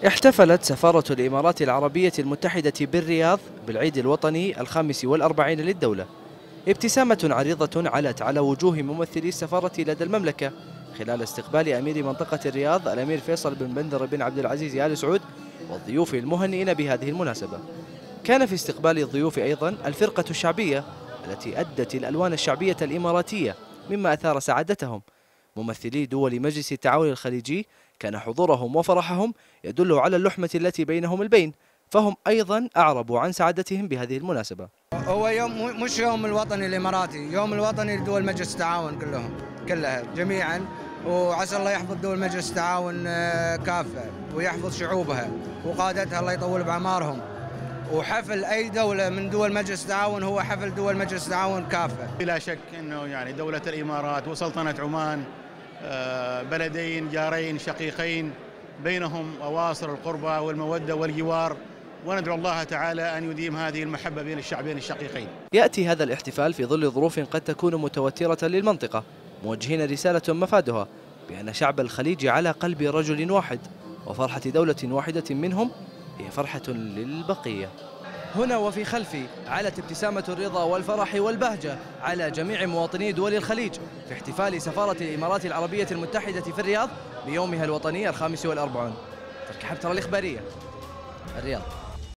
احتفلت سفارة الإمارات العربية المتحدة بالرياض بالعيد الوطني ال45 للدولة، ابتسامة عريضة علت على وجوه ممثلي السفارة لدى المملكة خلال استقبال أمير منطقة الرياض الأمير فيصل بن بندر بن عبد العزيز آل سعود والضيوف المهنئين بهذه المناسبة. كان في استقبال الضيوف أيضا الفرقة الشعبية التي أدت الألوان الشعبية الإماراتية مما أثار سعادتهم. ممثلي دول مجلس التعاون الخليجي كان حضورهم وفرحهم يدل على اللحمة التي بينهم البين، فهم أيضا أعربوا عن سعادتهم بهذه المناسبة. هو يوم مش يوم الوطني الإماراتي، يوم الوطني لدول مجلس التعاون كلها جميعا، وعسى الله يحفظ دول مجلس التعاون كافة ويحفظ شعوبها وقادتها الله يطول بعمارهم. وحفل أي دولة من دول مجلس التعاون هو حفل دول مجلس التعاون كافة. بلا شك أنه يعني دولة الإمارات وسلطنة عمان بلدين جارين شقيقين بينهم أواصر القربى والمودة والجوار، وندعو الله تعالى أن يديم هذه المحبة بين الشعبين الشقيقين. يأتي هذا الاحتفال في ظل ظروف قد تكون متوترة للمنطقة، موجهين رسالة مفادها بأن شعب الخليج على قلب رجل واحد، وفرحة دولة واحدة منهم هي فرحة للبقية. هنا وفي خلفي علت ابتسامة الرضا والفرح والبهجة على جميع مواطني دول الخليج في احتفال سفارة الإمارات العربية المتحدة في الرياض بيومها الوطني ال45. تركي حبتر الإخبارية، الرياض.